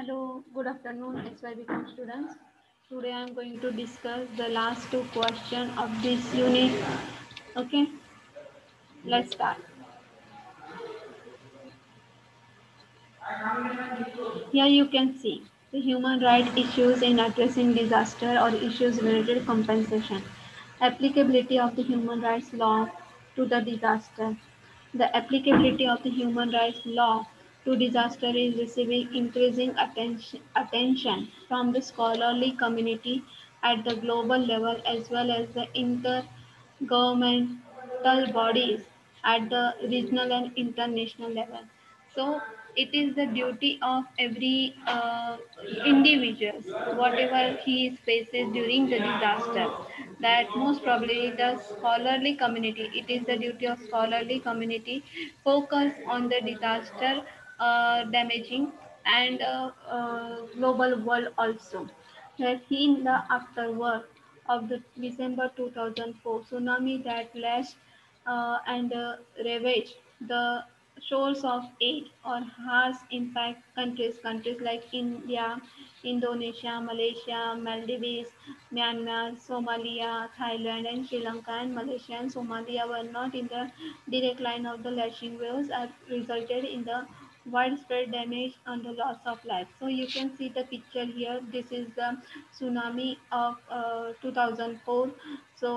Hello, good afternoon, SYBCom students. Today I am going to discuss the last two questions of this unit. Okay, let's start. Here you can see the human rights issues in addressing disaster or issues related compensation, applicability of the human rights law to the disaster. The applicability of the human rights law to disaster is receiving increasing attention from the scholarly community at the global level as well as the intergovernmental bodies at the regional and international level. So it is the duty of every individual, whatever he faces during the disaster, that most probably the scholarly community, it is the duty of scholarly community focus on the disaster damaging and global world also. That in the afterward of the December 2004 tsunami that lashed and ravaged the shores of eight or harsh impact countries like India, Indonesia, Malaysia, Maldives, Myanmar, Somalia, Thailand, and Sri Lanka and Malaysia and Somalia were not in the direct line of the lashing waves are resulted in the widespread damage and the loss of life. So you can see the picture here. This is the tsunami of 2004, so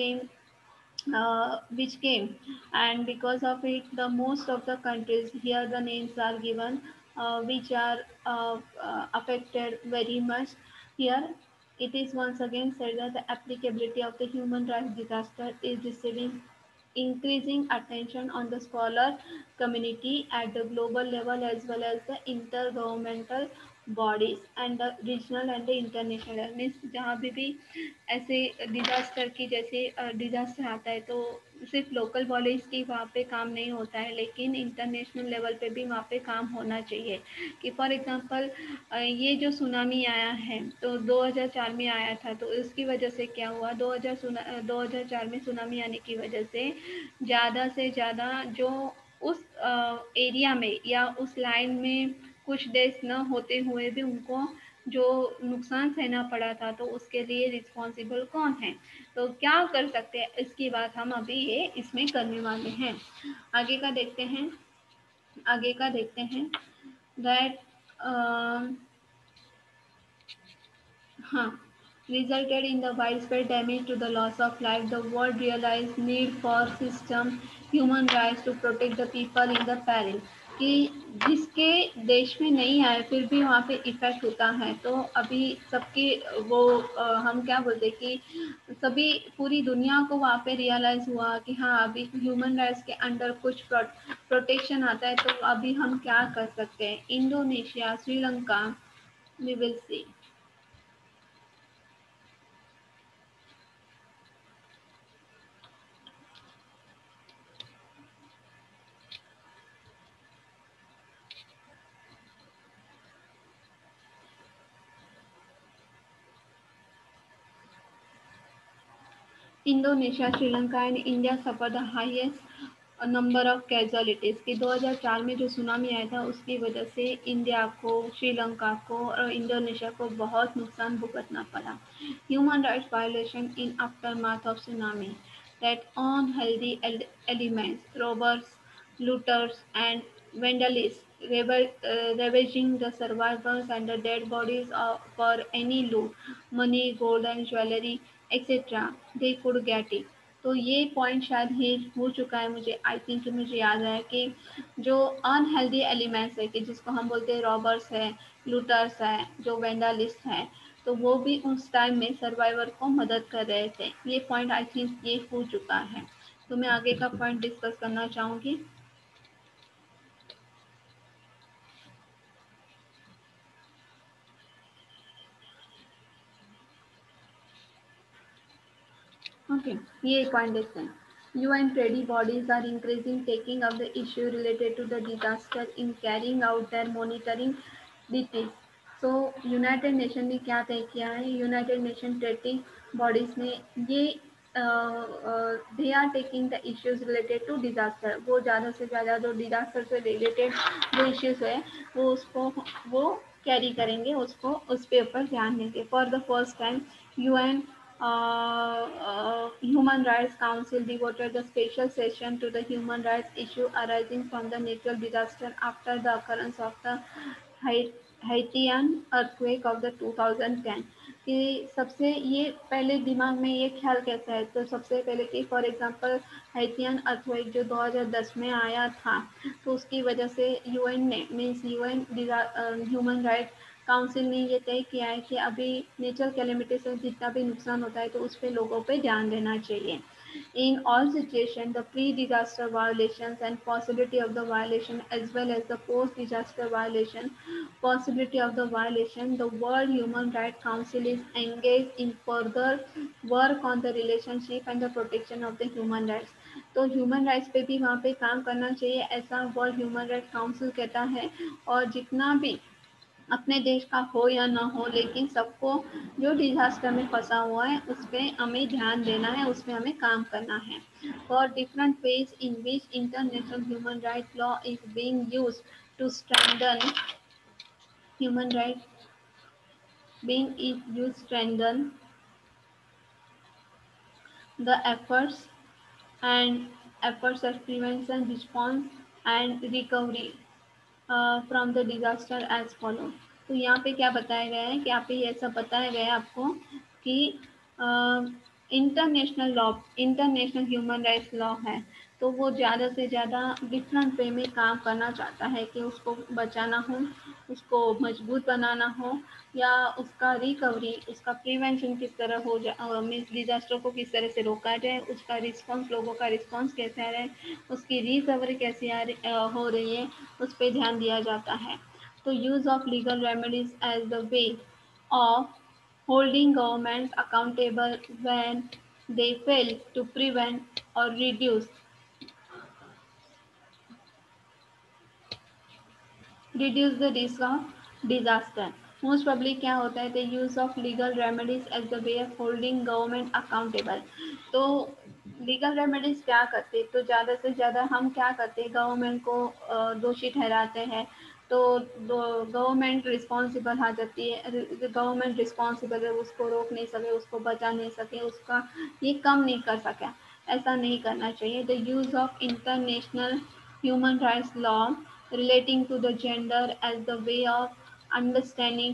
which came, and because of it the most of the countries here the names are given which are affected very much. Here it is once again said that the applicability of the human rights disaster is receiving increasing attention on the scholar community at the global level as well as the intergovernmental bodies and the regional and the international level. Means जहाँ भी ऐसे disaster की जैसे disaster आता है तो सिर्फ local bodies की वहाँ पे काम नहीं होता है, लेकिन इंटरनेशनल लेवल पे भी वहाँ पे काम होना चाहिए। कि फॉर एग्जांपल ये जो सुनामी आया है तो 2004 में आया था, तो इसकी वजह से क्या हुआ, 2004 में सुनामी आने की वजह से ज़्यादा जो उस एरिया में या उस लाइन में कुछ डेज न होते हुए भी उनको जो नुकसान सहना पड़ा था, तो उसके लिए रिस्पॉन्सिबल कौन है, तो क्या कर सकते हैं, इसकी बात हम अभी ये इसमें करने वाले हैं। आगे का देखते हैं, आगे का देखते हैं दैट हाँ, resulted in the widespread damage to the loss of life, the world realized need for system human rights to protect the people in the peril। कि जिसके देश में नहीं आए फिर भी वहाँ पे इफेक्ट होता है, तो अभी सबके वो हम क्या बोलते कि सभी पूरी दुनिया को वहाँ पे रियलाइज हुआ कि हाँ अभी ह्यूमन राइट्स के अंडर कुछ प्रोटेक्शन आता है, तो अभी हम क्या कर सकते हैं। Indonesia, Sri Lanka, we will see. Indonesia, Sri Lanka and India suffer the highest number of casualties कि 2004 में जो सुनामी आया था उसकी वजह से इंडिया को, श्रीलंका को और इंडोनेशिया को बहुत नुकसान भुगतना पड़ा। Human rights violation in aftermath of tsunami, that unhealthy elements, robbers, looters, and vandalists ravaging the survivors and the dead bodies for any loot, money, gold, and jewelry, etc. They could get it। तो ये point शायद ही हो चुका है, मुझे I think मुझे याद है कि जो अनहेल्दी एलिमेंट्स है कि जिसको हम बोलते हैं रॉबर्स है, लूटर्स है, जो वेंडालिस्ट है, तो वो भी उस टाइम में सर्वाइवर को मदद कर रहे थे। ये पॉइंट आई थिंक ये हो चुका है, तो मैं आगे का पॉइंट डिस्कस करना चाहूँगी। ओके, ये पॉइंट देखते हैं। UN trade bodies are increasing taking up the issue related to the disaster in carrying out their monitoring duties। So United Nation ने क्या तय किया है, यूनाइटेड नेशन ट्रेडिंग बॉडीज ने ये they are taking the issues related to disaster, वो ज़्यादा से ज़्यादा जो डिजास्टर से रिलेटेड जो इश्यूज है वो उसको वो कैरी करेंगे उसको, उस पे ऊपर ध्यान देंगे। For the first time UN Human Rights Council devoted a special session to the human rights issue arising from the natural disaster after the occurrence of the Haitian earthquake of the 2010। कि सबसे ये पहले दिमाग में ये ख्याल कैसा है, तो सबसे पहले कि फॉर एग्जांपल हैतियन अर्थक्वेक जो 2010 में आया था, तो उसकी वजह से यूएन ने means UN human right council ने ये तय किया है कि अभी नेचुरल कैलेमिटी से जितना भी नुकसान होता है तो उस पर लोगों पे ध्यान देना चाहिए। In all situations, the pre-disaster violations and possibility of the violation as well as the post-disaster violation possibility of the violation, the World Human Rights Council is engaged in further work on the relationship and the protection of the human rights। तो human rights पे भी वहाँ पे काम करना चाहिए, ऐसा world human rights council कहता है। और जितना भी अपने देश का हो या ना हो, लेकिन सबको जो डिजास्टर में फंसा हुआ है उस पर हमें ध्यान देना है, उस पर हमें काम करना है। For different ways in which international human right law is being used to strengthen human right being is used strengthen the and efforts of prevention, response and recovery from the disaster as follow. तो यहाँ पे क्या बताया गया है कि यहाँ पे ये सब बताया गया है आपको कि international law, international human rights law है, तो वो ज़्यादा से ज़्यादा डिफरेंट वे में काम करना चाहता है कि उसको बचाना हो, उसको मजबूत बनाना हो, या उसका रिकवरी, उसका प्रिवेंशन किस तरह हो जाए, मीन्स डिजास्टर को किस तरह से रोका जाए, उसका रिस्पॉन्स, लोगों का रिस्पॉन्स कैसे आ रहा है, उसकी रिकवरी कैसे हो रही है, उस पर ध्यान दिया जाता है। तो use of legal remedies as the way of holding governments accountable when they fail to prevent or reduce the risk of disaster। Most public क्या होता है, the use of legal remedies as the way of holding government accountable. तो legal remedies क्या करते, तो ज़्यादा से ज़्यादा हम क्या करते हैं, गवर्नमेंट को दोषी ठहराते हैं, तो गवर्नमेंट रिस्पॉन्सिबल आ जाती है, गवर्नमेंट रिस्पॉन्सिबल है, उसको रोक नहीं सके, उसको बचा नहीं सके, उसका ये कम नहीं कर सका। ऐसा नहीं करना चाहिए। The use of international human rights law relating to the gender as the way of understanding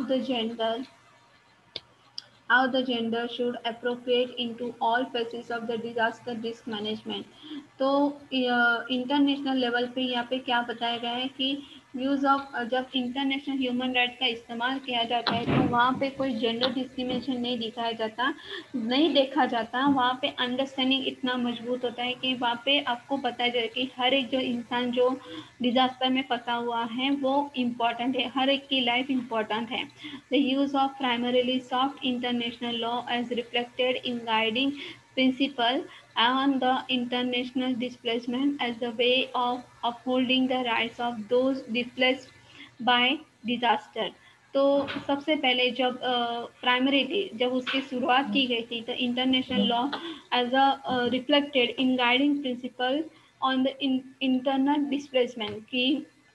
how the gender should appropriate into all phases of the disaster risk management। तो इंटरनेशनल लेवल पे यहाँ पे क्या बताया गया है कि use of, जब इंटरनेशनल ह्यूमन राइट का इस्तेमाल किया जाता है तो वहाँ पे कोई जेंडर डिस्क्रिमिनेशन नहीं दिखाया जाता, नहीं देखा जाता। वहाँ पे अंडरस्टैंडिंग इतना मजबूत होता है कि वहाँ पे आपको बताया जाए कि हर एक जो इंसान जो डिजास्टर में फंसा हुआ है वो इम्पोर्टेंट है, हर एक की लाइफ इम्पोर्टेंट है। The use of primarily soft international law as reflected in guiding principle on the international displacement as a way of upholding the rights of those displaced by disaster। तो सबसे पहले जब primarily जब उसकी शुरुआत की गई थी, तो international law as a reflected in guiding principle on the internal displacement, कि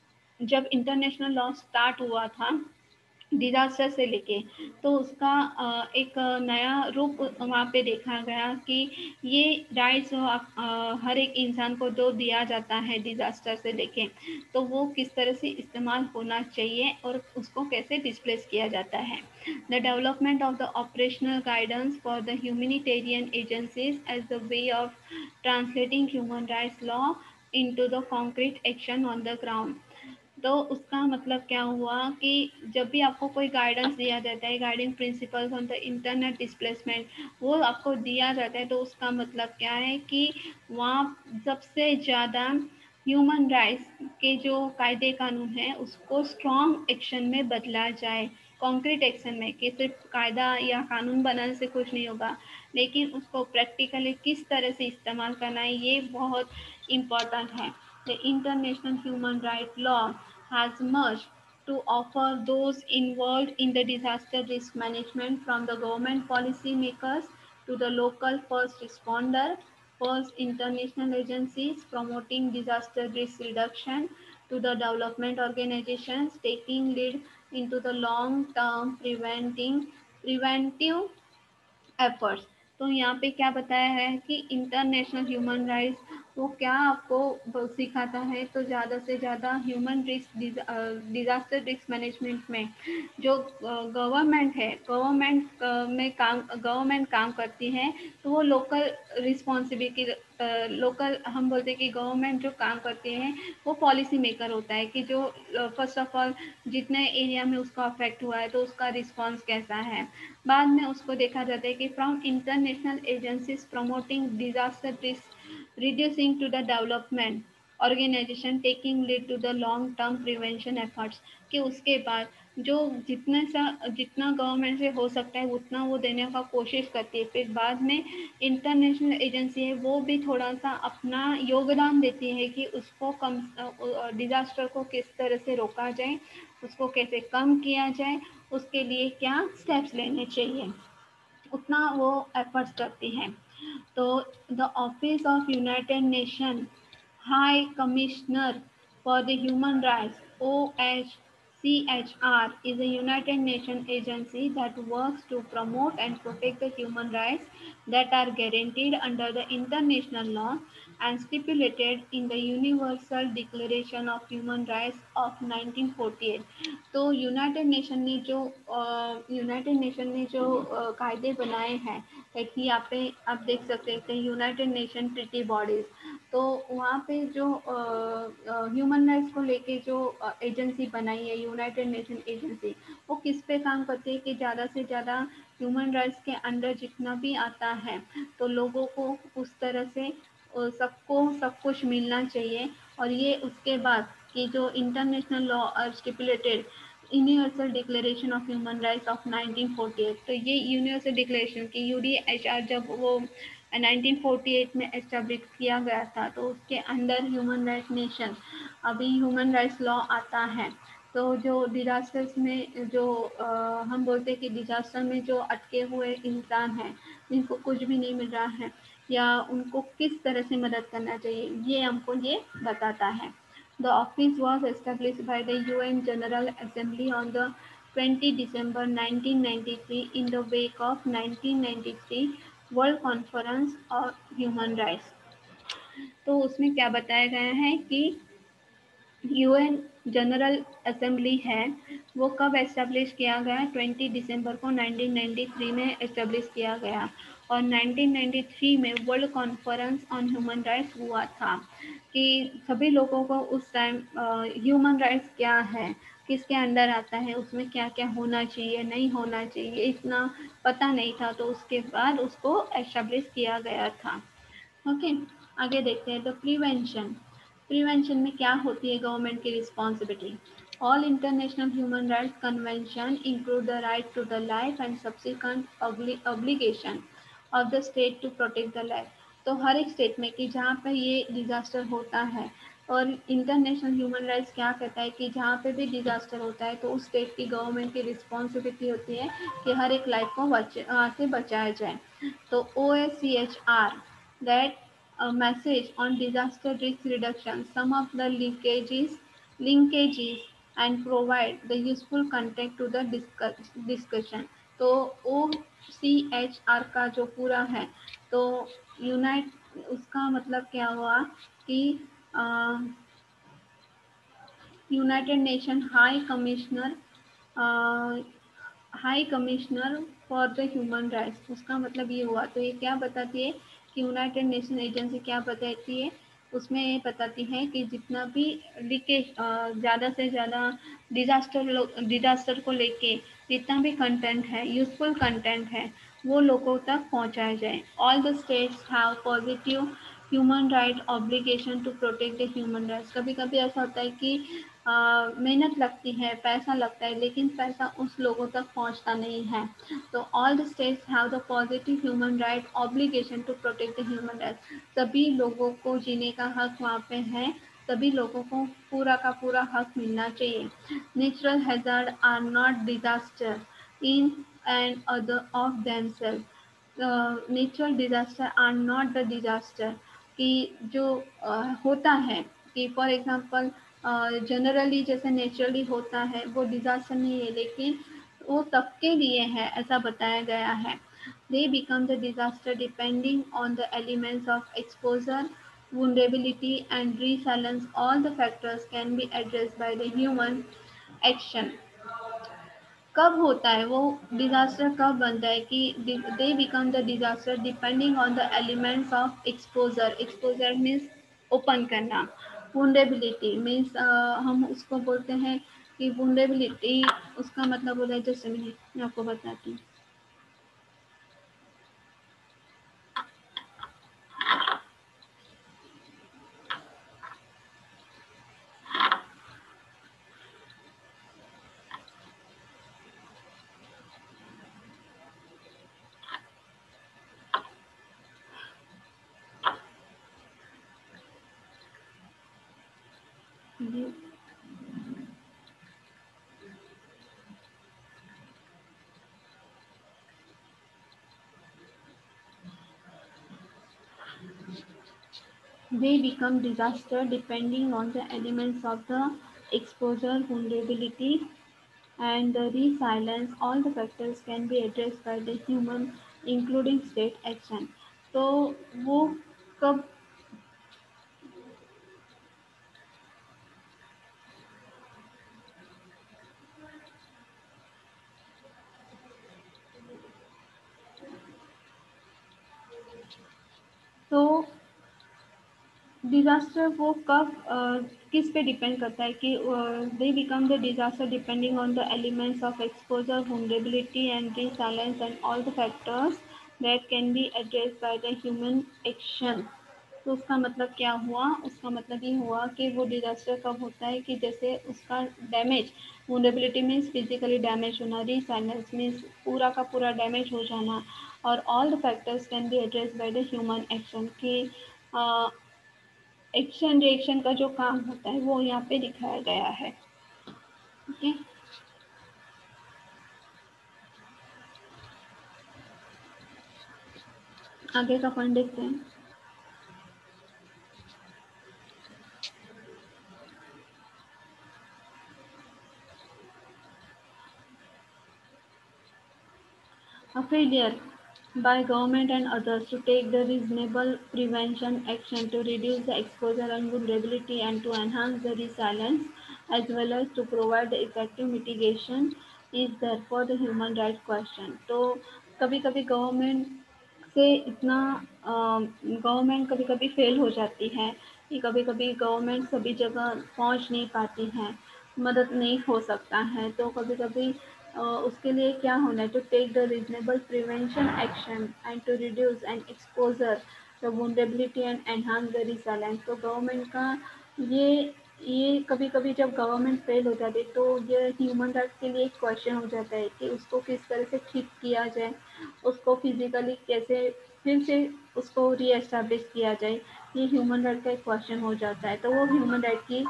जब इंटरनेशनल लॉ स्टार्ट हुआ था डिजास्टर से लेके, तो उसका एक नया रूप वहाँ पे देखा गया कि ये राइट्स हर एक इंसान को जो दिया जाता है डिजास्टर से लेके, तो वो किस तरह से इस्तेमाल होना चाहिए और उसको कैसे डिस्प्लेस किया जाता है। The development of the operational guidance for the humanitarian agencies as the way of translating human rights law into the concrete action on the ground. तो उसका मतलब क्या हुआ कि जब भी आपको कोई गाइडेंस दिया जाता है, guiding principles on the internet displacement, वो आपको दिया जाता है, तो उसका मतलब क्या है कि वहाँ सबसे ज़्यादा ह्यूमन राइट्स के जो कायदे कानून हैं उसको स्ट्रॉन्ग एक्शन में बदला जाए, कॉन्क्रीट एक्शन में, कि सिर्फ कायदा या कानून बनाने से कुछ नहीं होगा, लेकिन उसको प्रैक्टिकली किस तरह से इस्तेमाल करना है ये बहुत इम्पोर्टेंट है। The international human right law has merged to offer those involved in the disaster risk management, from the government policy makers to the local first responder, first international agencies promoting disaster risk reduction, to the development organizations taking lead into the long term preventive efforts. तो यहाँ पे क्या बताया है कि international human rights वो क्या आपको सिखाता है, तो ज़्यादा से ज़्यादा human risk disaster risk management में जो गवर्नमेंट है, गवर्नमेंट में काम गवर्नमेंट काम करती है, तो वो लोकल रिस्पॉन्सिबिलिटी लोकल हम बोलते हैं कि गवर्नमेंट जो काम करती है वो पॉलिसी मेकर होता है कि जो फर्स्ट ऑफ ऑल जितने एरिया में उसको अफेक्ट हुआ है तो उसका रिस्पॉन्स कैसा है। बाद में उसको देखा जाता है कि from international agencies promoting disaster risk reducing to the development organisation taking lead to the long term prevention efforts, कि उसके बाद जो जितना गवर्नमेंट से हो सकता है उतना वो देने का कोशिश करती है। फिर बाद में इंटरनेशनल एजेंसी है वो भी थोड़ा सा अपना योगदान देती है कि उसको कम डिजास्टर को किस तरह से रोका जाए, उसको कैसे कम किया जाए, उसके लिए क्या स्टेप्स लेने चाहिए, उतना वो एफर्ट्स करती हैं। तो the office of United Nation high commissioner for the Human Rights OHCHR is a United Nations agency that works to promote and protect the human rights that are guaranteed under the international law and stipulated in the Universal Declaration of Human Rights of 1948। तो United Nation ने जो कायदे बनाए हैं, like यहाँ पे आप देख सकते हैं यूनाइटेड नेशन ट्रिटी बॉडीज, तो वहाँ पे जो ह्यूमन राइट्स को लेके जो एजेंसी बनाई है यूनाइटेड नेशन एजेंसी, वो किस पे काम करती है कि ज़्यादा से ज़्यादा ह्यूमन राइट्स के अंडर जितना भी आता है तो लोगों को उस तरह से सबको सब कुछ मिलना चाहिए। और ये उसके बाद कि जो इंटरनेशनल लॉ और stipulated universal declaration of human rights of 1948, तो ये यूनिवर्सल डिक्लेरेशन की यूडीएचआर जब वो 1948 में एस्टेब्लिश किया गया था, तो उसके अंदर ह्यूमन राइट्स नेशन अभी ह्यूमन राइट्स लॉ आता है। तो जो डिजास्टर्स में जो हम बोलते हैं कि डिजास्टर में जो अटके हुए इंसान हैं जिनको कुछ भी नहीं मिल रहा है या उनको किस तरह से मदद करना चाहिए, ये हमको ये बताता है। The office was established by the UN General Assembly on the 20 December 1993 in the wake of 1993 world conference on human rights. तो उसमें क्या बताया गया है कि यूएन जनरल असेंबली है वो कब एस्टेब्लिश किया गया, 20 दिसंबर को 1993 में एस्टेब्लिश किया गया। और 1993 में world conference on human rights हुआ था कि सभी लोगों को उस टाइम ह्यूमन राइट्स क्या है, किसके अंडर आता है, उसमें क्या क्या होना चाहिए नहीं होना चाहिए, इतना पता नहीं था, तो उसके बाद उसको एस्टेब्लिश किया गया था। ओके, आगे देखते हैं। तो प्रिवेंशन में क्या होती है गवर्नमेंट की responsibility. All international human rights convention include the right to the life and subsequent obligation of the state to protect the life. तो हर एक स्टेट में कि जहाँ पर ये डिजास्टर होता है, और इंटरनेशनल ह्यूमन राइट्स क्या कहता है कि जहाँ पे भी डिजास्टर होता है तो उस स्टेट की गवर्नमेंट की रिस्पॉन्सिबिलिटी होती है कि हर एक लाइफ को से बचाया जाए। तो OHCHR that a message on disaster risk reduction, some of the linkages and provide the useful content to the discussion। तो OCHR का जो पूरा है तो यूनाइट उसका मतलब क्या हुआ कि United Nation high commissioner for the human rights, उसका मतलब ये हुआ। तो ये क्या बताती है कि यूनाइटेड नेशन एजेंसी क्या बताती है, उसमें ये बताती है कि जितना भी लीकेज ज़्यादा से ज़्यादा डिजास्टर को लेके जितना भी कंटेंट है, यूजफुल कंटेंट है, वो लोगों तक पहुंचाया जाए। All the states have positive human right obligation to protect the human rights. कभी कभी ऐसा होता है कि मेहनत लगती है, पैसा लगता है, लेकिन पैसा उस लोगों तक पहुंचता नहीं है। तो all the states have the positive human right obligation to protect the human rights. सभी लोगों को जीने का हक वहाँ पे है, सभी लोगों को पूरा का पूरा हक मिलना चाहिए। Natural hazard are not disaster in and other of themself. Natural disaster are not the disaster, कि जो होता है कि फॉर एग्जांपल जनरली जैसे नेचुरली होता है वो डिजास्टर नहीं है, लेकिन वो तब के लिए है ऐसा बताया गया है. They become the disaster depending on the elements of exposure, vulnerability, and resilience. All the factors can be addressed by the human action. कब होता है वो डिजास्टर, कब बनता है कि they become the disaster depending on the elements of exposure. Exposure means open करना. Vulnerability means हम उसको बोलते हैं कि वुंडेबिलिटी उसका मतलब होता है, जैसे मैं आपको बताती हूँ. They become disaster depending on the elements of the exposure, vulnerability, and the resilience. All the factors can be addressed by the human, including state action. तो वो कब. तो डिजास्टर वो कब किस पे डिपेंड करता है कि they become the disaster depending on the elements of exposure, vulnerability and resilience and all the factors that can be address by the human action. तो उसका मतलब क्या हुआ, उसका मतलब ये हुआ कि वो डिजास्टर कब होता है कि जैसे उसका damage. Vulnerability means physically damage होना, रिसाइलेंस मीन्स पूरा का पूरा डैमेज हो जाना, और all the factors can be address by the human action कि एक्शन रिएक्शन का जो काम होता है वो यहाँ पे दिखाया गया है. ओके. आगे का पॉइंट देखते हैं. A failure by government and others to take the reasonable prevention action to reduce the exposure and vulnerability and to enhance the resilience as well as to provide the effective mitigation is therefore the human right question. तो कभी कभी government से इतना government कभी कभी fail हो जाती है कि कभी कभी गवर्नमेंट सभी जगह पहुंच नहीं पाती है, मदद नहीं हो सकता है. तो कभी कभी उसके लिए क्या होना है, to take the reasonable prevention action and to reduce and exposure the vulnerability and enhance the resilience. तो गवर्नमेंट का ये ये कभी कभी जब गवर्नमेंट फेल हो जाती है तो ये ह्यूमन राइट्स के लिए एक क्वेश्चन हो जाता है कि उसको किस तरह से ठीक किया जाए, उसको फिजिकली कैसे फिर से उसको रीएस्टैब्लिश किया जाए. ये ह्यूमन राइट का एक क्वेश्चन हो जाता है, तो वो ह्यूमन राइट की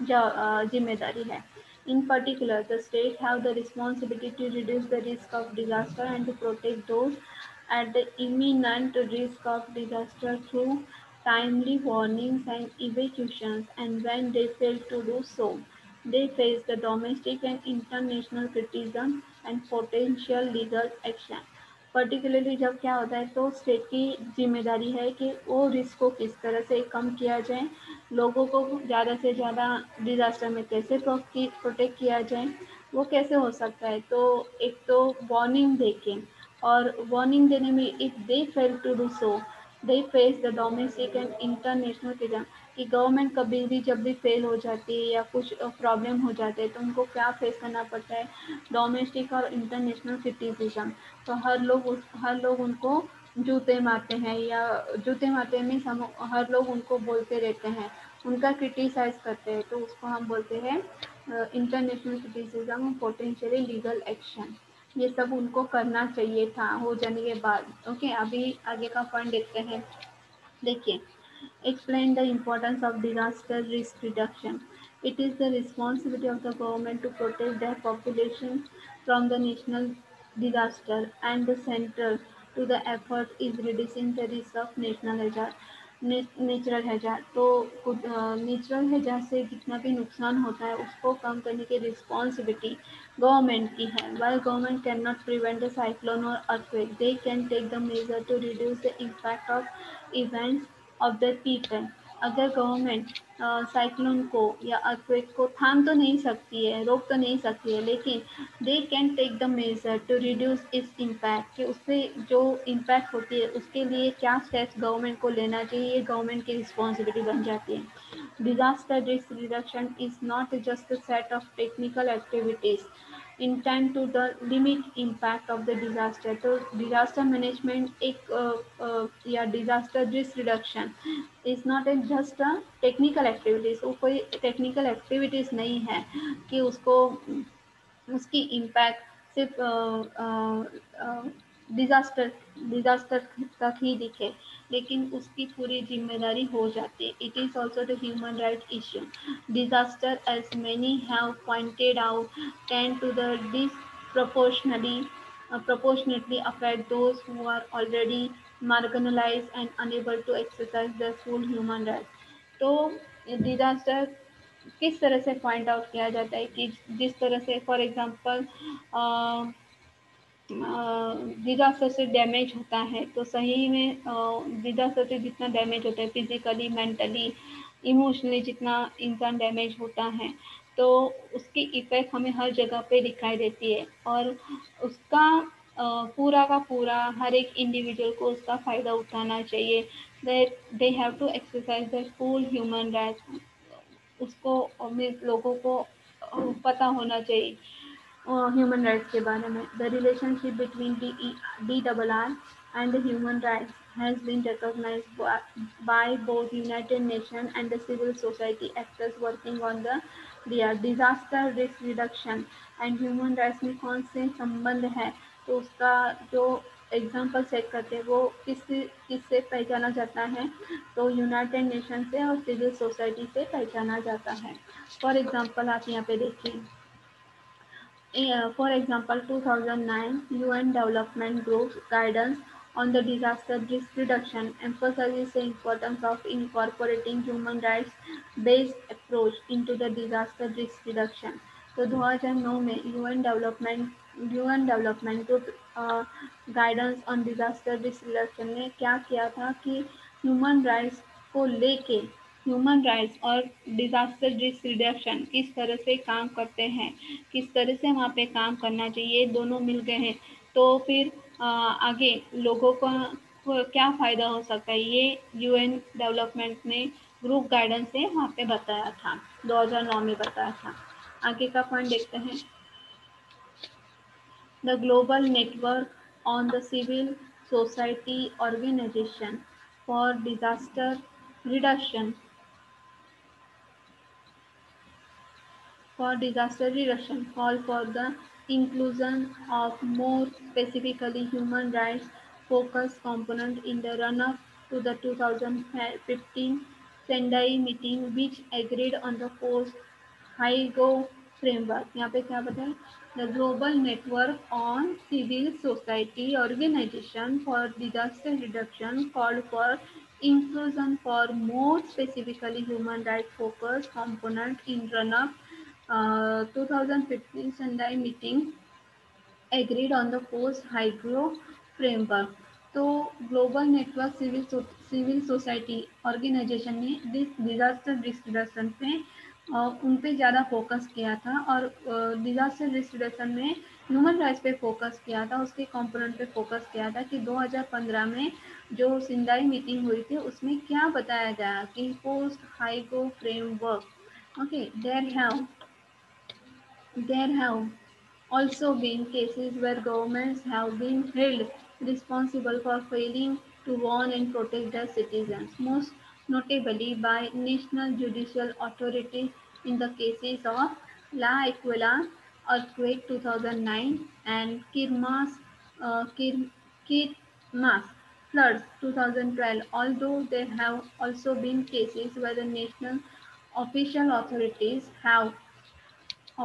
जिम्मेदारी है. In particular, the state have the responsibility to reduce the risk of disaster and to protect those at the imminent risk of disaster through timely warnings and evacuations, and when they fail to do so, they face the domestic and international criticism and potential legal action. Particularly जब क्या होता है तो state की जिम्मेदारी है कि वो रिस्क को किस तरह से कम किया जाए, लोगों को ज़्यादा से ज़्यादा डिज़ास्टर में कैसे प्रोटेक्ट किया जाए. वो कैसे हो सकता है, तो एक तो वार्निंग देके, और वार्निंग देने में if they fail to do so they face the domestic and international criticism. कि गवर्नमेंट कभी भी जब भी फेल हो जाती है या कुछ प्रॉब्लम हो जाते हैं तो उनको क्या फेस करना पड़ता है, डोमेस्टिक और इंटरनेशनल क्रिटिसिज्म. तो हर लोग उनको जूते मारते हैं, या जूते मारते मीन्स हम हर लोग उनको बोलते रहते हैं, उनका क्रिटिसाइज करते हैं, तो उसको हम बोलते हैं international criticism, potentially legal action. ये सब उनको करना चाहिए था हो जाने के बाद. ओके, अभी आगे का पॉइंट देखते हैं. देखिए, explain the importance of disaster risk reduction. It is the responsibility of the government to protect their population from the national disaster, and the central to the effort is reducing the risk of national hazard. Natural hazard, तो natural hazard से जितना भी नुकसान होता है उसको कम करने की रिस्पॉन्सिबिलिटी गवर्नमेंट की है. While government cannot prevent a cyclone or earthquake, they can take the measure to reduce the impact of events of their people. अगर गवर्नमेंट साइक्लोन को या अर्थक्वेक को थाम तो नहीं सकती है, रोक तो नहीं सकती है, लेकिन they can take the measure to reduce its impact, कि उससे जो इम्पैक्ट होती है उसके लिए क्या स्टेप्स गवर्नमेंट को लेना चाहिए, ये गवर्नमेंट की रिस्पॉन्सिबिलिटी बन जाती है. Disaster risk reduction is not just a set of technical activities intend to the limit impact of the disaster. तो डिजास्टर मैनेजमेंट एक या disaster risk reduction is not a just a technical activities, वो कोई technical activities नहीं है कि उसको उसकी इम्पैक्ट सिर्फ डिजास्टर डिजास्टर तक ही दिखे, लेकिन उसकी पूरी जिम्मेदारी हो जाती है. It is also the human right issue. Disaster as many have pointed out tend to the disproportionately proportionately affect those who are already marginalized and unable to exercise their full human rights. तो disaster किस तरह से point out किया जाता है कि जिस तरह से फॉर एग्जांपल डिजास्टर से डैमेज होता है, तो सही में डिजास्टर से जितना डैमेज होता है फिजिकली, मेंटली, इमोशनली, जितना इंसान डैमेज होता है, तो उसकी इफेक्ट हमें हर जगह पे दिखाई देती है. और उसका पूरा का पूरा हर एक इंडिविजुअल को उसका फ़ायदा उठाना चाहिए. They have to exercise the full human rights. उसको हमें लोगों को पता होना चाहिए ह्यूमन राइट्स के बारे में. The relationship between D double R and human rights has been recognized by both United Nations and the civil society actors working on the disaster risk reduction and human rights में कौन से संबंध है, तो उसका जो एग्जाम्पल सेट करते हैं वो किससे पहचाना जाता है, तो यूनाइटेड नेशन से और सिविल सोसाइटी से पहचाना जाता है. फॉर एग्जाम्पल आप यहाँ पे देखिए, for example, 2009 UN Development Group's guidance on the disaster risk reduction emphasizes the importance of incorporating human rights based approach into the disaster risk reduction. तो 2009 में UN development group guidance on disaster risk reduction ने क्या किया था कि human rights को लेके human rights और डिजास्टर रिस्क रिडक्शन किस तरह से काम करते हैं, किस तरह से वहाँ पे काम करना चाहिए, दोनों मिल गए हैं, तो फिर आगे लोगों को क्या फ़ायदा हो सकता है, ये यूएन डेवलपमेंट ने ग्रुप गाइडेंस से वहाँ पे बताया था, 2009 में बताया था. आगे का पॉइंट देखते हैं. The global network on the civil society organization for disaster reduction call for the inclusion of more specifically human rights focused component in the run-up to the 2015 Sendai meeting, which agreed on the post-Hyogo framework. यहाँ पे क्या बताया? The Global Network on Civil Society Organization for Disaster Reduction called for inclusion for more specifically human rights focused component in run-up 2015 Sendai meeting agreed on the post-Hydro framework. तो global network civil society organization ने disaster risk reduction पे उन पे ज़्यादा focus किया था, और disaster risk reduction में ह्यूमन राइट्स पे फोकस किया था, उसके कंपोनेंट पे फोकस किया था कि 2015 में जो सिंदाई मीटिंग हुई थी उसमें क्या बताया गया कि post Hyogo framework. Okay, there have also been cases where governments have been held responsible for failing to warn and protect their citizens, most notably by national judicial authorities in the cases of La Aquila earthquake 2009 and Kirmas floods 2012, although there have also been cases where the national official authorities have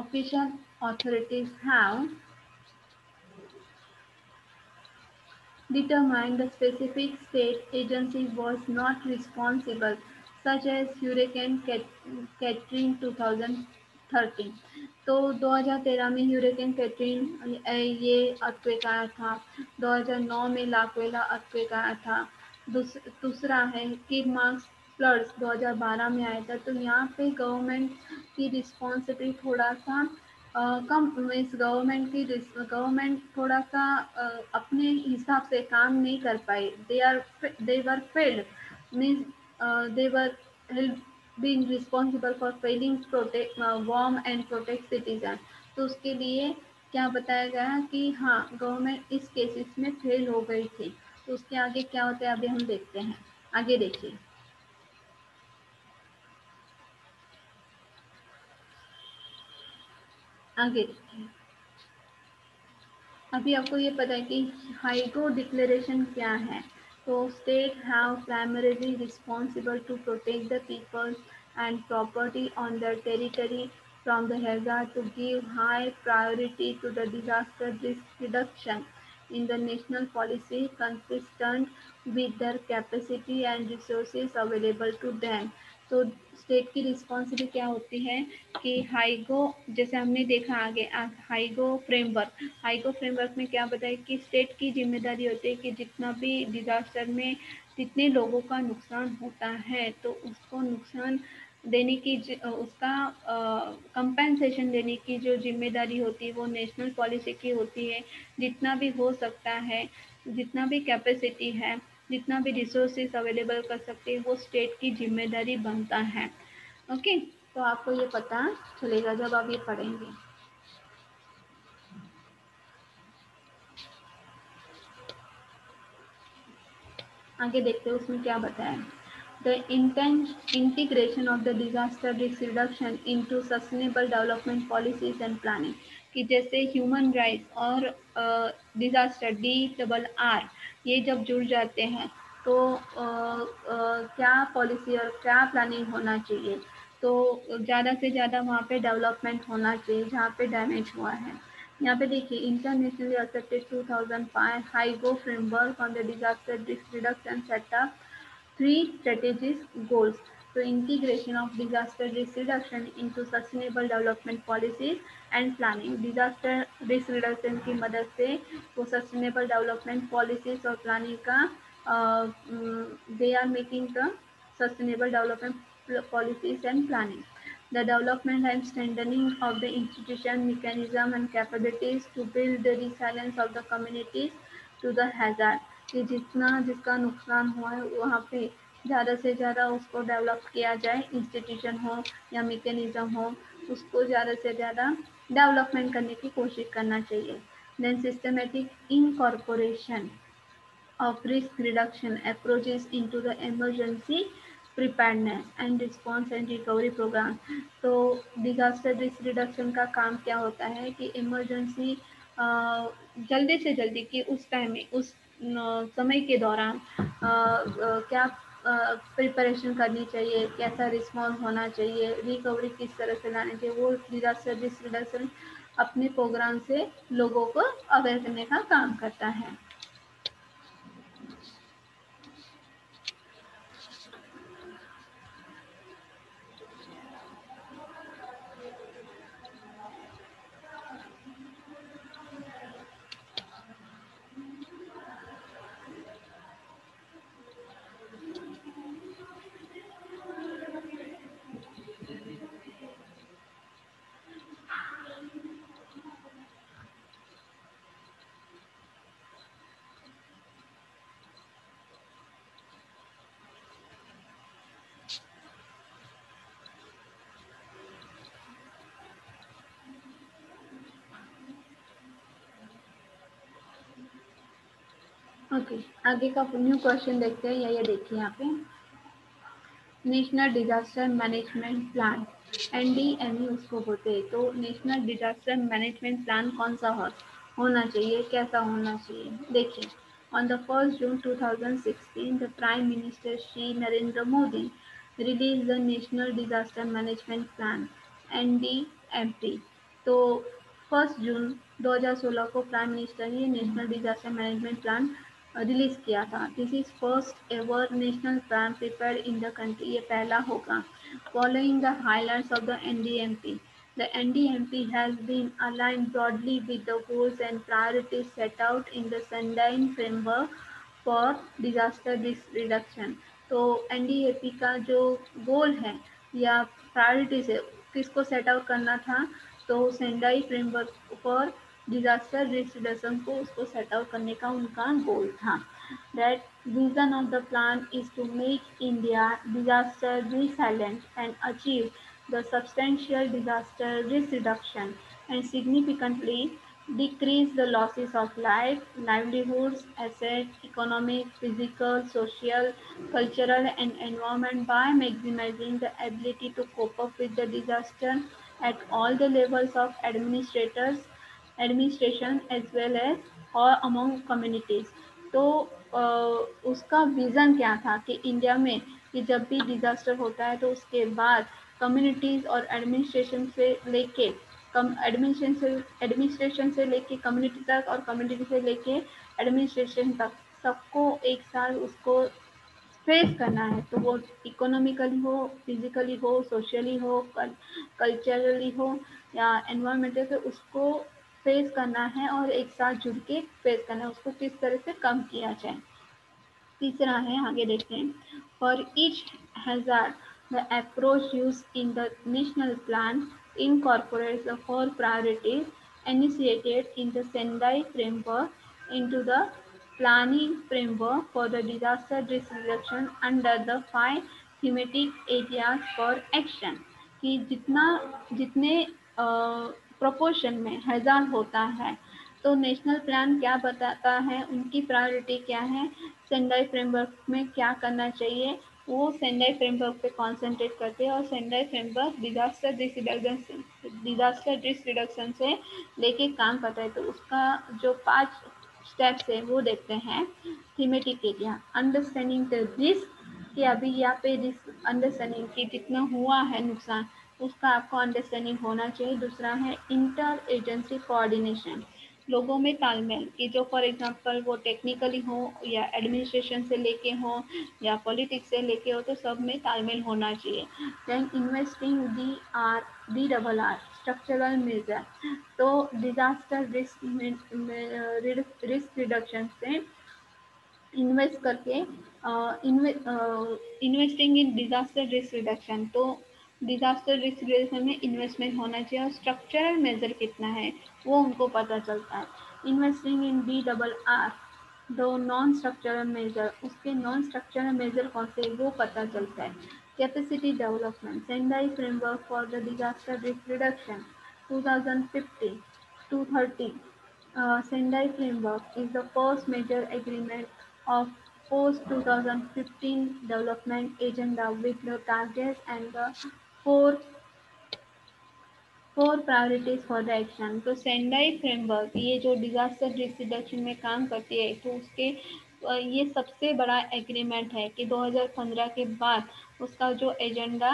official authorities have determined the specific state agency was not responsible, such as Hurricane Katrina 2013. तो 2013 में ह्यूरिकेन Katrin ये earthquake आया था। 2009 में लाक्वेला earthquake आया था। दूसरा है कि मार्क्स फ्लड्स 2012 में आया था। तो यहाँ पे गवर्नमेंट की रिस्पॉन्सिबिलिटी थोड़ा सा कम, इस गवर्नमेंट थोड़ा सा अपने हिसाब से काम नहीं कर पाए। They were failed means they were being responsible for failing protect warm and protect citizen। तो उसके लिए क्या बताया गया कि हाँ गवर्नमेंट इस केसेस में फेल हो गई थी। तो उसके आगे क्या होता है अभी हम देखते हैं। आगे देखिए। आगे देखिए। अभी आपको ये पता है कि हाइगो डिक्लेरेशन क्या है। तो state have primarily responsible to protect the people and property on their territory from the hazard to give high priority to the disaster risk reduction in the national policy consistent with their capacity and resources available to them। तो state की responsibility क्या होती है कि हाइगो, जैसे हमने देखा आगे हाइगो फ्रेमवर्क में क्या बताया कि स्टेट की जिम्मेदारी होती है कि जितना भी डिजास्टर में जितने लोगों का नुकसान होता है तो उसको नुकसान देने की उसका कंपेंसेशन देने की जो जिम्मेदारी होती है वो नेशनल पॉलिसी की होती है। जितना भी हो सकता है, जितना भी कैपेसिटी है, जितना भी रिसोर्सेज अवेलेबल कर सकते हैं वो स्टेट की जिम्मेदारी बनता है। ओके, तो आपको ये पता चलेगा जब आप ये पढ़ेंगे। आगे देखते हैं उसमें क्या बताया। The integration of the disaster risk reduction into sustainable development policies and planning, कि जैसे ह्यूमन राइट्स और डिजास्टर DRR ये जब जुड़ जाते हैं तो क्या पॉलिसी और क्या प्लानिंग होना चाहिए। तो ज़्यादा से ज़्यादा वहाँ पे डेवलपमेंट होना चाहिए जहाँ पे डैमेज हुआ है। यहाँ पे देखिए internationally accepted 2005 Hyogo framework on the disaster risk reduction setup three strategic goals. So integration of disaster risk reduction into sustainable development policies and planning। disaster risk reduction की मदद से वो sustainable development policies और planning का they are making the sustainable development policies and planning। The development and strengthening of the institution, mechanism and capabilities to build the resilience of the communities to the hazard। कि जितना जिसका नुकसान हुआ है वहाँ पे ज़्यादा से ज़्यादा उसको डेवलप किया जाए, इंस्टीट्यूशन हो या मैकेनिज्म हो, उसको ज़्यादा से ज़्यादा डेवलपमेंट करने की कोशिश करना चाहिए। Then systematic incorporation of risk reduction approaches into the emergency preparedness and response and recovery program। तो डिजास्टर रिस्क रिडक्शन का काम क्या होता है कि इमरजेंसी जल्दी से जल्दी कि उस टाइम में उस समय के दौरान क्या प्रिपरेशन करनी चाहिए, कैसा रिस्पॉन्स होना चाहिए, रिकवरी किस तरह से लानी चाहिए, वो डिजास्टर रिस्क रिडक्शन अपने प्रोग्राम से लोगों को अवेयर करने का काम करता है। ओके, आगे का न्यू क्वेश्चन देखते हैं। या ये देखिए यहाँ पे national disaster management plan NDME उसको बोलते हैं। तो नेशनल डिजास्टर मैनेजमेंट प्लान कौन सा होना चाहिए, कैसा होना चाहिए देखिए। On the 1 June 2016 the prime minister Shri Narendra Modi release the national disaster management plan NDMP। तो 1 जून 2016 को प्राइम मिनिस्टर ने national disaster management plan release किया था। This is first ever national plan prepare in the country, ये पहला होगा। Following the highlights of the NDMP, the NDMP has been aligned broadly with the goals and priorities set out in the Sendai framework for disaster risk reduction। तो NDAP का जो गोल है या priorities है, किसको सेट आउट करना था, तो Sendai framework for disaster risk reduction को उसको सेट आउट करने का उनका गोल था। That vision of the plan is to make India disaster resilient and achieve the substantial disaster risk reduction and significantly decrease the losses of life, livelihoods, assets, economic, physical, social, cultural, and environment by maximizing the ability to cope up with the disaster at all the levels of administration as well as or among communities। तो उसका vision क्या था कि India में कि जब भी disaster होता है तो उसके बाद कम्युनिटीज़ और एडमिनिस्ट्रेशन से लेके कम एडमिनिस्ट्रेशन से लेके कम्युनिटी तक और कम्युनिटी से लेके एडमिनिस्ट्रेशन तक सबको एक साथ उसको फेस करना है। तो वो इकोनॉमिकली हो, फिजिकली हो, सोशली हो, कल्चरली हो या एनवायरमेंटल, तो उसको फेस करना है और एक साथ जुड़ के फेस करना है, उसको किस तरह से कम किया जाए। तीसरा है, आगे देखते हैं, for each hazard the approach use in the national plan incorporates the four priorities initiated in the Sendai framework into the planning framework for the disaster risk reduction under the five thematic areas for action। कि जितने proportion में हजार होता है, तो national plan क्या बताता है, उनकी प्रायोरिटी क्या है, सेंडाई फ्रेमवर्क में क्या करना चाहिए, वो सेंडाई फ्रेमवर्क पे कॉन्सेंट्रेट करते हैं। और Sendai framework disaster risk reduction से लेके काम करता है। तो उसका जो 5 स्टेप्स है वो देखते हैं। Thematic area, understanding the risk, कि अभी यहाँ पे रिस्क अंडरस्टैंडिंग कि जितना हुआ है नुकसान उसका आपको अंडरस्टैंडिंग होना चाहिए। दूसरा है इंटर एजेंसी कोऑर्डिनेशन, लोगों में तालमेल, कि जो फॉर एग्जांपल वो टेक्निकली हो या एडमिनिस्ट्रेशन से लेके हो या पॉलिटिक्स से लेके हो, तो सब में तालमेल होना चाहिए। Then investing D double R structural measure, तो डिजास्टर रिस्क रिडक्शन से इन्वेस्ट करके investing in disaster risk reduction, तो डिजास्टर रिस्क रिडक्शन में इन्वेस्टमेंट होना चाहिए। और स्ट्रक्चरल मेजर कितना है वो उनको पता चलता है। इन्वेस्टिंग इन DRR, दो नॉन स्ट्रक्चरल मेजर, उसके नॉन स्ट्रक्चरल मेजर कौन से वो पता चलता है। Capacity development, Sendai framework for the disaster risk reduction 2050 to 30, Sendai Framework is the first major agreement of post-2015 development agenda with the targets and the four four priorities for the action. तो Sendai framework ये जो disaster risk reduction में काम करती है, तो उसके ये सबसे बड़ा एग्रीमेंट है कि 2015 के बाद उसका जो एजेंडा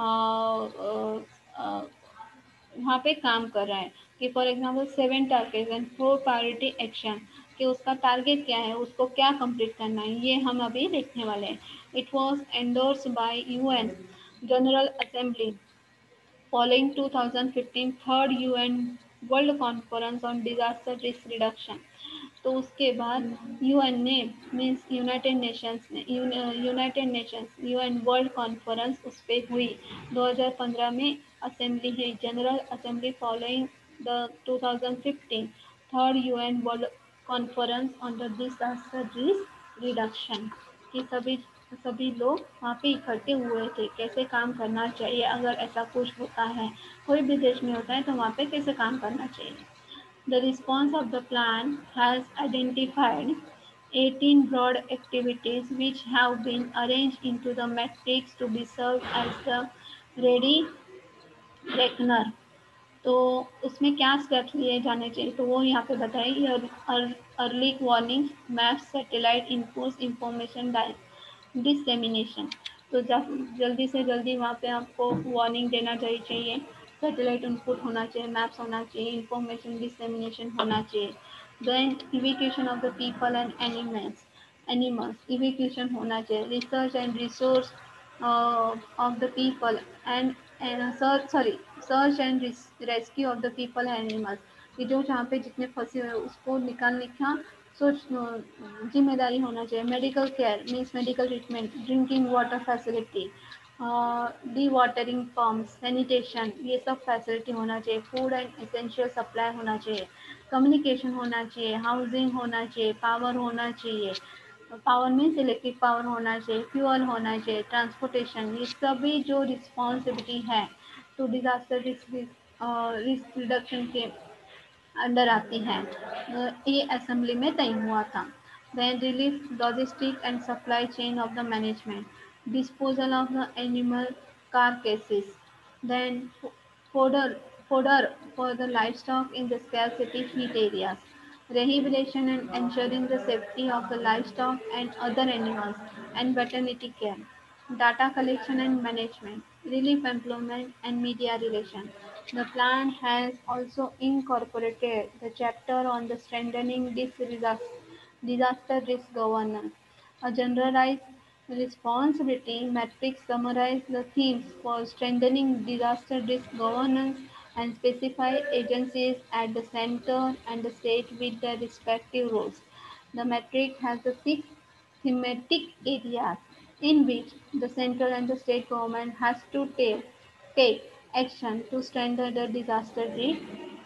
वहाँ पे काम कर रहा है। कि for example 7 target and 4 priority action, कि उसका टारगेट क्या है, उसको क्या कंप्लीट करना है, ये हम अभी देखने वाले हैं। It was endorse by UN general assembly following 2015 third UN world conference on disaster risk reduction. तो उसके बाद यूएन ने means United Nations UN world conference उस पर हुई 2015 में, असेंबली है general assembly following the 2015 third UN world conference on the disaster risk reduction. कि सभी लोग वहाँ पे इकट्ठे हुए थे, कैसे काम करना चाहिए अगर ऐसा कुछ होता है, कोई भी देश में होता है तो वहाँ पे कैसे काम करना चाहिए। The response of the plan has identified 18 broad activities which have been arranged into the matrix to be served as the ready reckoner। तो उसमें क्या स्टेप्स लिए जाने चाहिए, तो वो यहाँ पे बताइए। Early warning, maps, satellite inputs, information dissemination. तो जल्दी से जल्दी वहाँ पे आपको वार्निंग देना चाहिए, सैटेलाइट इनपुट होना चाहिए, मैप्स होना चाहिए, इंफॉर्मेशन डिसमिनेशन होना चाहिए। Then evacuation of the people and animals evacuation होना चाहिए, research and resource of the people and search and rescue of the people and animals, कि जो जहाँ पे जितने फंसे हुए हैं उसको निकालने का सोच जिम्मेदारी होना चाहिए। Medical care means medical treatment, drinking water facility, dewatering pump, sanitation, ये सब फैसिलिटी होना चाहिए। फूड एंड एसेंशियल सप्लाई होना चाहिए, कम्युनिकेशन होना चाहिए, हाउसिंग होना चाहिए, पावर होना चाहिए, पावर मीन्स इलेक्ट्रिक पावर होना चाहिए, फ्यूअल होना चाहिए, ट्रांसपोर्टेशन, ये सभी जो रिस्पॉन्सिबिलिटी है टू डिजास्टर रिस्क रिडक्शन के अंडर आती हैं। ये असेंबली में तय हुआ था। Then relief logistic and supply chain of the management, disposal of the animal carcasses, then fodder fodder for the livestock in the scarcity heat areas, rehabilitation and ensuring the safety of the livestock and other animals, and veterinary care, data collection and management, relief employment and media relations. The plan has also incorporated the chapter on the strengthening disaster risk governance. A generalized responsibility matrix summarizes the themes for strengthening disaster risk governance and specify agencies at the center and the state with their respective roles. The matrix has the six thematic areas in which the central and the state government has to take action to strengthen the disaster risk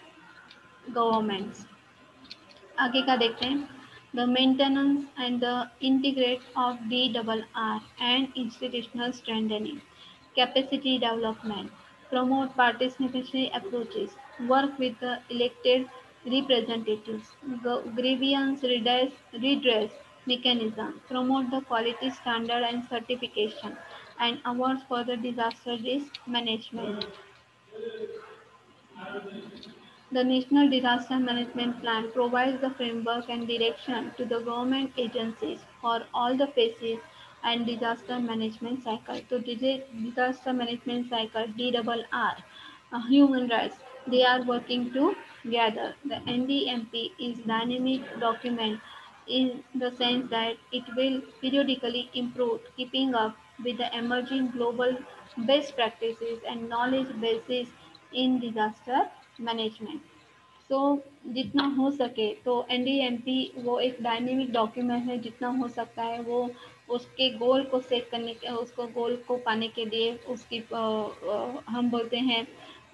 governments. आगे का देखते हैं। The maintenance and the integrate of DRR and institutional strengthening, capacity development, promote participatory approaches, work with the elected representatives, grievance redress mechanism, promote the quality standard and certification, and awards for the disaster risk management. The National Disaster Management Plan provides the framework and direction to the government agencies for all the phases and disaster management cycle. So, disaster management cycle DRR, human rights, they are working together. The NDMP is dynamic document in the sense that it will periodically improve, keeping up with the emerging global best practices and knowledge bases in disaster management. So जितना हो सके तो NDMP वो एक dynamic document है, जितना हो सकता है वो उसके गोल को सेट करने के, उसको गोल को पाने के लिए उसकी हम बोलते हैं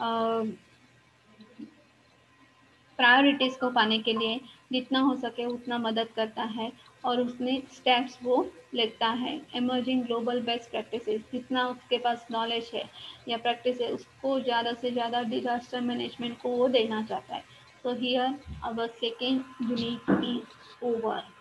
प्रायोरिटीज़ को पाने के लिए जितना हो सके उतना मदद करता है, और उसमें स्टेप्स वो लेता है। इमर्जिंग ग्लोबल बेस्ट प्रैक्टिसेस, जितना उसके पास नॉलेज है या प्रैक्टिस है उसको ज़्यादा से ज़्यादा डिजास्टर मैनेजमेंट को वो देना चाहता है। So here our second unit is over.